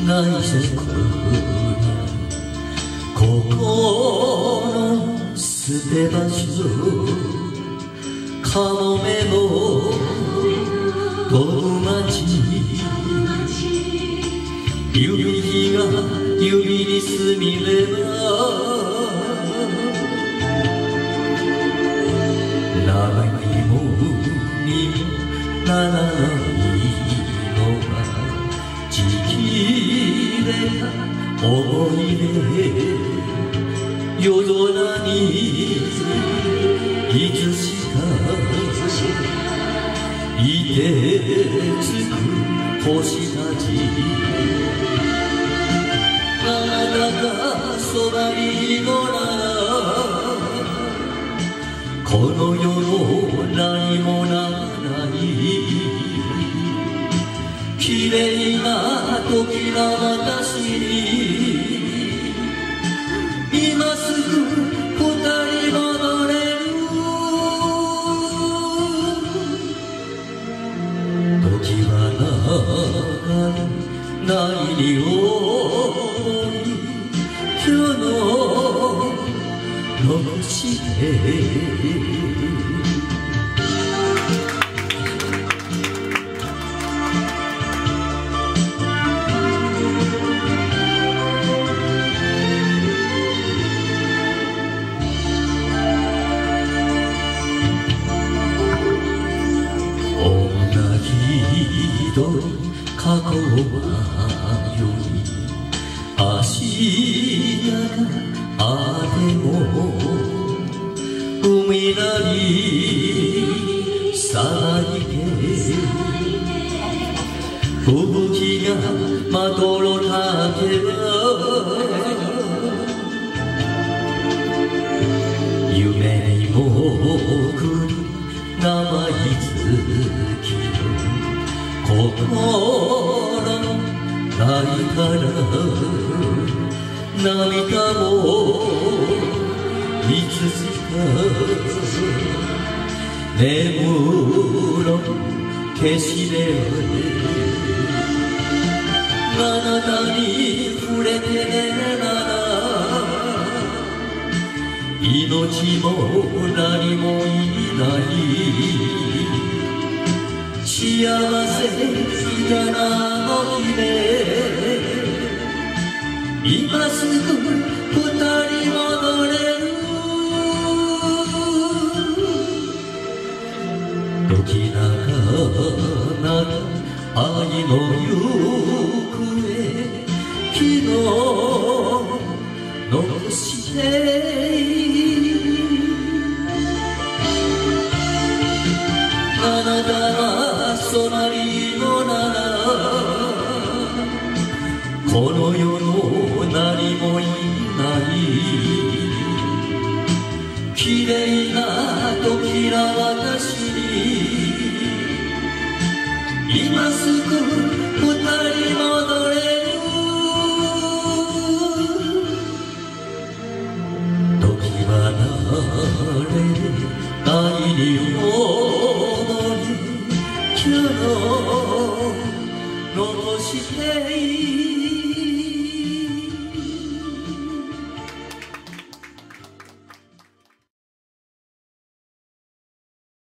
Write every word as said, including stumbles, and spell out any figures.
ないぜこれ心の捨て場所かもめの飛ぶ街夕日が指にすみれば長いもにならないのはちぎれた思い出夜空にいつしかいてつく星たちあなたがそばにいるならこの世の何もならない綺麗な時な私に今すぐ二人戻れる時は流れないに思い今日の残して過去はより明日があっても海なりさいて吹雪がまどろたけば夢にも来る生い月心泣いたら涙もいつしか眠ろう消しであなたに触れてなら命も何もいない幸せいたなの姫今すぐ二人戻れる時なかな愛の行方昨日残してあなたがそばにいるならこの世の何もいない綺麗な時な私に今すぐ二人戻れる時は流れ愛に思い今日の残して